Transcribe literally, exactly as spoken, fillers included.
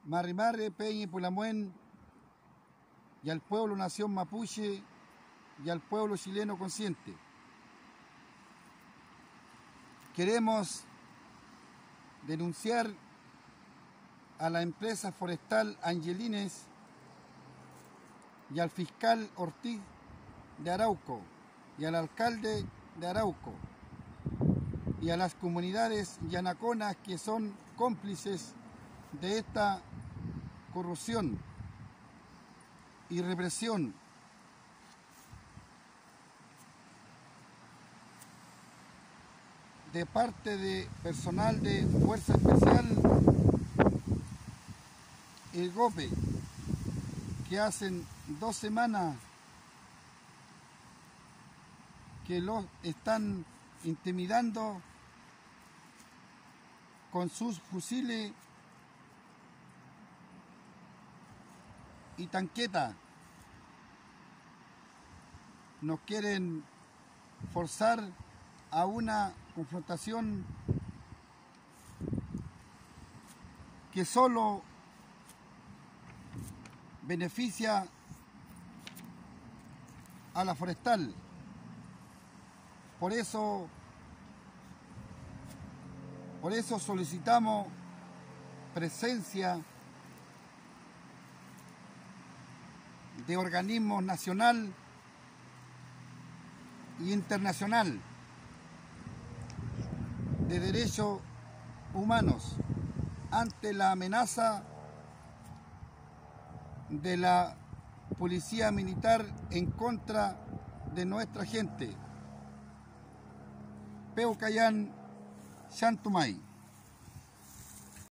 Marri Marri, Peña y Pulamuen, y al pueblo nación mapuche y al pueblo chileno consciente. Queremos denunciar a la empresa forestal Angelines y al fiscal Ortiz de Arauco y al alcalde de Arauco y a las comunidades yanaconas que son cómplices de esta corrupción y represión. De parte de personal de Fuerza Especial, el GOPE, que hacen dos semanas que los están intimidando con sus fusiles y tanquetas. Nos quieren forzar a una confrontación que solo beneficia a la forestal. Por eso, por eso solicitamos presencia de organismos nacional e internacional de derechos humanos ante la amenaza de la policía militar en contra de nuestra gente. Peucayán, Chantumay.